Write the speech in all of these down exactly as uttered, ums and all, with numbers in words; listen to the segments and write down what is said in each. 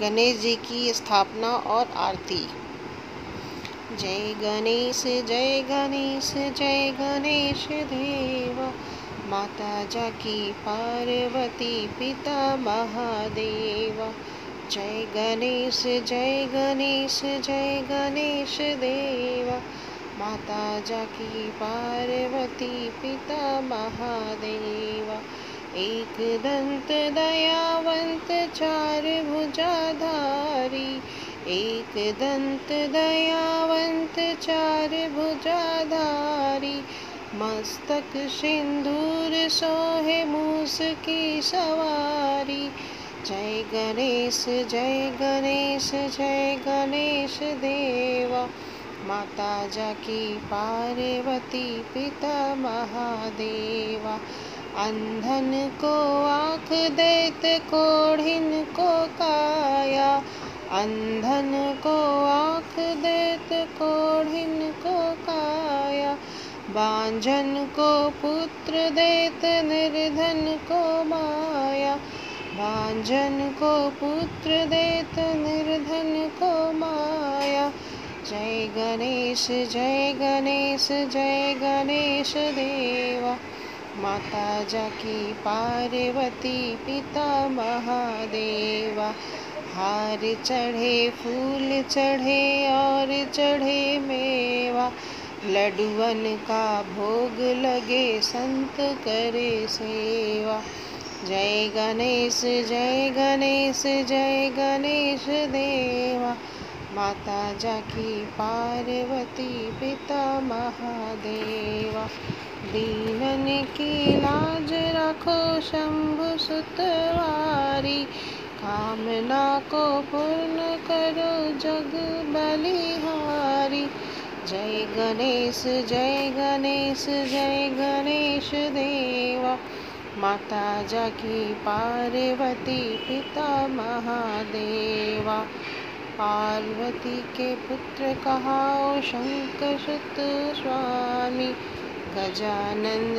गणेश जी की स्थापना और आरती। जय गणेश जय गणेश जय गणेश देवा, माता जाकी पार्वती पिता महादेवा। जय गणेश जय गणेश जय गणेश देवा, माता जाकी पार्वती पिता महादेवा। एक दंत दयावंत चार भुजाधारी, एक दंत दयावंत चार भुजाधारी, मस्तक सिंदूर सोहे मूस की सवारी। जय गणेश जय गणेश जय गणेश देवा, माता जाकी पार्वती पिता महादेवा। अंधन को आँख देत कोढ़िन को काया, अंधन को आँख देत कोढ़िन को काया, बांझन को पुत्र देत निर्धन को माया, बांझन को पुत्र देत निर्धन को माया। जय गणेश जय गणेश जय गणेश देवा, माता जाकी पार्वती पिता महादेवा। हार चढ़े फूल चढ़े और चढ़े मेवा, लड्डुअन का भोग लगे संत करे सेवा। जय गणेश जय गणेश जय गणेश देवा, माता जाकी पार्वती पिता महादेवा। दीनन की लाज रखो शंभु सुतवारी, कामना को पूर्ण करो जग बलिहारी। जय गणेश जय गणेश जय गणेश देवा, माता जाकी पार्वती पिता महादेवा। पार्वती के पुत्र कहाओ शंकर सुत स्वामी, गजानंद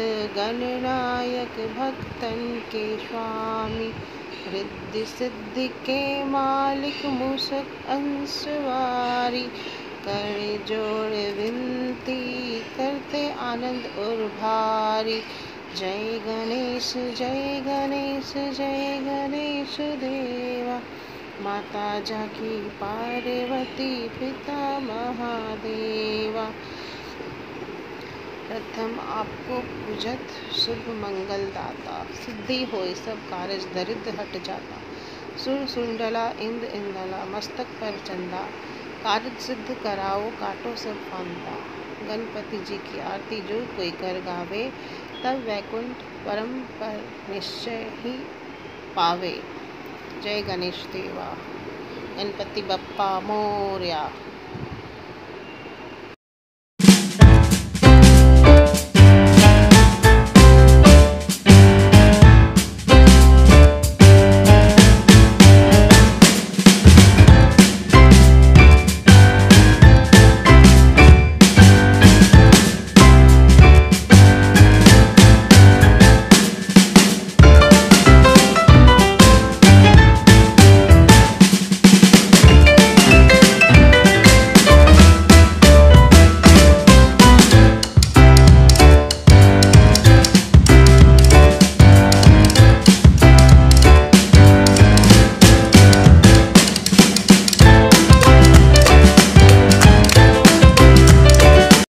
गणनायक भक्तन के स्वामी। रिद्धि सिद्धि के मालिक मूषक अंशवारी, कर जोड़ विनती करते आनंद और भारी। जय गणेश जय गणेश जय गणेश देवा, माता जाकी पार्वती पिता महादेवा। प्रथम आपको पूजत शुभ मंगल दाता, सिद्धि होय सब कारज दरिद्र हट जाता। सुर सुंडला इंद्र इंदला, मस्तक पर चंदा, कार्य सिद्ध कराओ काटो सब फांदा। गणपति जी की आरती जो कोई कर गावे, तब वैकुंठ परम पर निश्चय ही पावे। जय गणेश देवा। गणपति बप्पा मोरया।